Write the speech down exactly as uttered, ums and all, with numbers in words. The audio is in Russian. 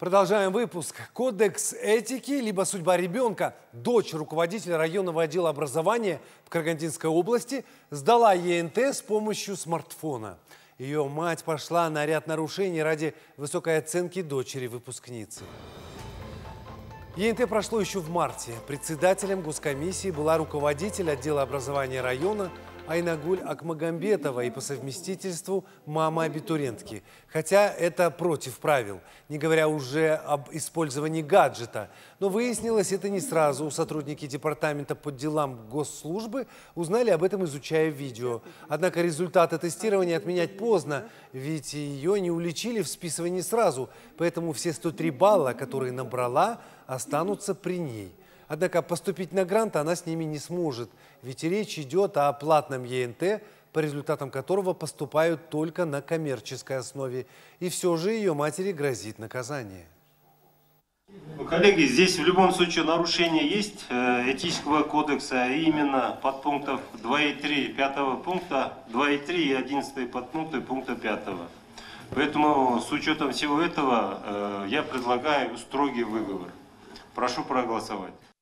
Продолжаем выпуск. Кодекс этики, либо судьба ребенка. Дочь руководителя районного отдела образования в Карагандинской области сдала Е Н Т с помощью смартфона. Ее мать пошла на ряд нарушений ради высокой оценки дочери-выпускницы. Е Н Т прошло еще в марте. Председателем госкомиссии была руководитель отдела образования района Айнагуль Акмагамбетова и по совместительству мама абитуриентки. Хотя это против правил, не говоря уже об использовании гаджета. Но выяснилось это не сразу. Сотрудники департамента по делам госслужбы узнали об этом, изучая видео. Однако результаты тестирования отменять поздно, ведь ее не уличили в списывании сразу. Поэтому все сто три балла, которые набрала, останутся при ней. Однако поступить на грант она с ними не сможет, ведь речь идет о платном Е Н Т, по результатам которого поступают только на коммерческой основе. И все же ее матери грозит наказание. Коллеги, здесь в любом случае нарушение есть этического кодекса, и именно подпунктов два и три пятого пункта, два и три и одиннадцатый подпункты пункта пятого. Поэтому с учетом всего этого я предлагаю строгий выговор. Прошу проголосовать.